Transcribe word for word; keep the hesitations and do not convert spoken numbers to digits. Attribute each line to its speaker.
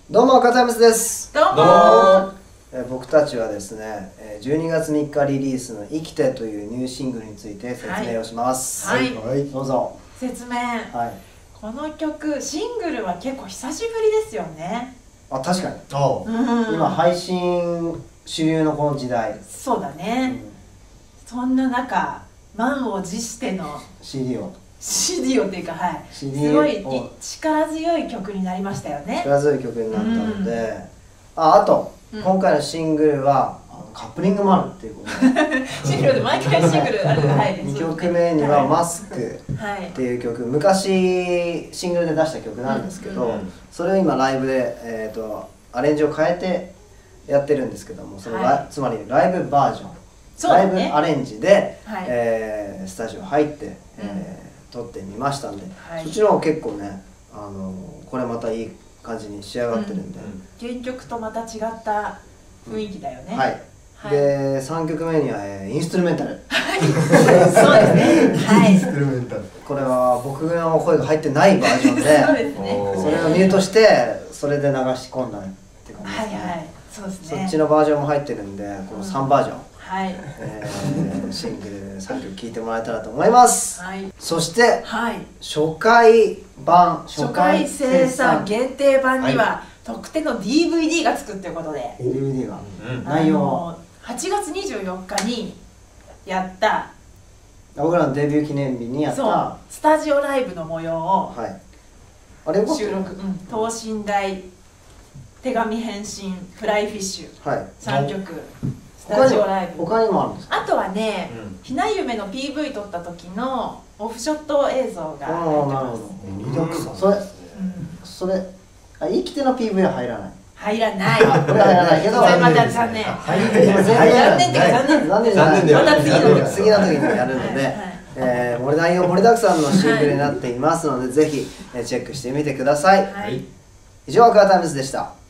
Speaker 1: どうも、カタヤムスです。
Speaker 2: どうも
Speaker 1: えー、僕たちはですね、じゅうにがつみっかリリースの「生きて」というニューシングルについて説明をします。
Speaker 2: はい、
Speaker 1: はい、どうぞ。
Speaker 2: 説明、
Speaker 1: はい、
Speaker 2: この曲、シングルは結構久しぶりですよね。
Speaker 1: あ、確かに。
Speaker 2: うん、
Speaker 1: 今配信主流のこの時代。
Speaker 2: そうだね、うん、そんな中満を持しての
Speaker 1: シーディー を
Speaker 2: シーディー をっていうか、はい、
Speaker 1: シーディー
Speaker 2: すごい力強い曲になりましたよね。
Speaker 1: 力強い曲になったので、うん、ああと、うん、今回のシングルはカップリングもあるっていうことで
Speaker 2: シングルで毎回シングルある、はい、
Speaker 1: にきょくめには「マスク」っていう曲、はい、昔シングルで出した曲なんですけど、うんうん、それを今ライブで、えー、とアレンジを変えてやってるんですけども、そのラ、はい、つまりライブバージョン、ね、ライブアレンジで、はい、えー、スタジオ入って、うん、えー、撮ってみましたんで、はい、そっちの方結構ね、あのこれまたいい感じに仕上がってるんで、うん
Speaker 2: うん、原曲とまた違った雰囲気だよね、
Speaker 1: うん、はい、はい、でさんきょくめには、えー、インストゥルメンタル
Speaker 2: そうですね、はい、インストゥルメンタル、
Speaker 1: これは僕の声が入ってないバージョンで
Speaker 2: そうですね、
Speaker 1: それをミュートしてそれで流し込んだって感じですね。
Speaker 2: はいはい、そうですね、
Speaker 1: そっちのバージョンも入ってるんで、このさんバージョン、
Speaker 2: はい、
Speaker 1: えー、シングルさんきょく聴いてもらえたらと思います、はい、そして、はい、初回版
Speaker 2: 初回生産限定版には、はい、特典の ディーブイディー がつくっていうことで、
Speaker 1: ディーブイディー が、うん、内容は
Speaker 2: はちがつにじゅうよっかにやった
Speaker 1: 僕らのデビュー記念日にやった
Speaker 2: スタジオライブの模様を、はい、
Speaker 1: あれ
Speaker 2: 収録、うん、等身大手紙返信フライフィッシュ、はい、さんきょくスタジオライブ、
Speaker 1: 他にもあるんですか？
Speaker 2: あとはね、うん、ひな夢の ピーブイ 撮った時のオフショット映像が入ってます。
Speaker 1: リラックス、それ、うん、それあ、生きての ピーブイ は入らない、
Speaker 2: 入らない。
Speaker 1: これは入らないけど、
Speaker 2: それまた残念。
Speaker 1: 残念って残念。残念じゃない。
Speaker 2: また次の時、
Speaker 1: 次の時にやるので、えー、内容盛りだくさんのシングルになっていますので、ぜひチェックしてみてください。以上、カータイムズでした。